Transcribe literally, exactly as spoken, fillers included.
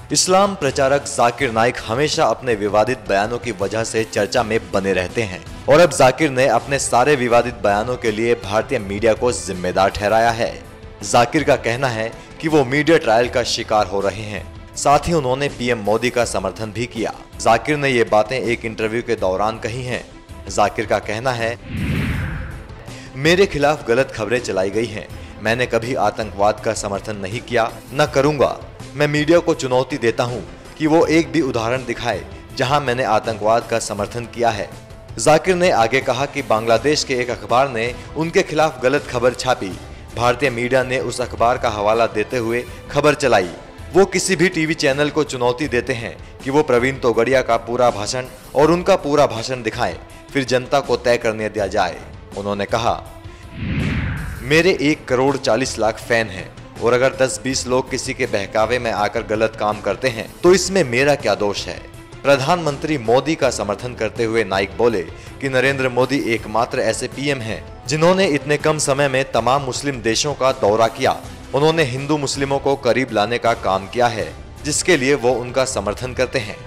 इस्लाम प्रचारक जाकिर नाइक हमेशा अपने विवादित बयानों की वजह से चर्चा में बने रहते हैं और अब जाकिर ने अपने सारे विवादित बयानों के लिए भारतीय मीडिया को जिम्मेदार ठहराया है। जाकिर का कहना है कि वो मीडिया ट्रायल का शिकार हो रहे हैं। साथ ही उन्होंने पीएम मोदी का समर्थन भी किया। जाकिर ने ये बातें एक इंटरव्यू के दौरान कही हैं। जाकिर का कहना है, मेरे खिलाफ गलत खबरें चलाई गई हैं। मैंने कभी आतंकवाद का समर्थन नहीं किया, न करूंगा। मैं मीडिया को चुनौती देता हूं कि वो एक भी उदाहरण दिखाए जहां मैंने आतंकवाद का समर्थन किया है। जाकिर ने आगे कहा कि बांग्लादेश के एक अखबार ने उनके खिलाफ गलत खबर छापी। भारतीय मीडिया ने उस अखबार का हवाला देते हुए खबर चलाई। वो किसी भी टीवी चैनल को चुनौती देते हैं कि वो प्रवीण तोगड़िया का पूरा भाषण और उनका पूरा भाषण दिखाएं, फिर जनता को तय करने दिया जाए। उन्होंने कहा, मेरे एक करोड़ चालीस लाख फैन हैं और अगर दस बीस लोग किसी के बहकावे में आकर गलत काम करते हैं तो इसमें मेरा क्या दोष है। प्रधानमंत्री मोदी का समर्थन करते हुए नाइक बोले कि नरेंद्र मोदी एकमात्र ऐसे पीएम हैं जिन्होंने इतने कम समय में तमाम मुस्लिम देशों का दौरा किया। उन्होंने हिंदू मुस्लिमों को करीब लाने का काम किया है, जिसके लिए वो उनका समर्थन करते हैं।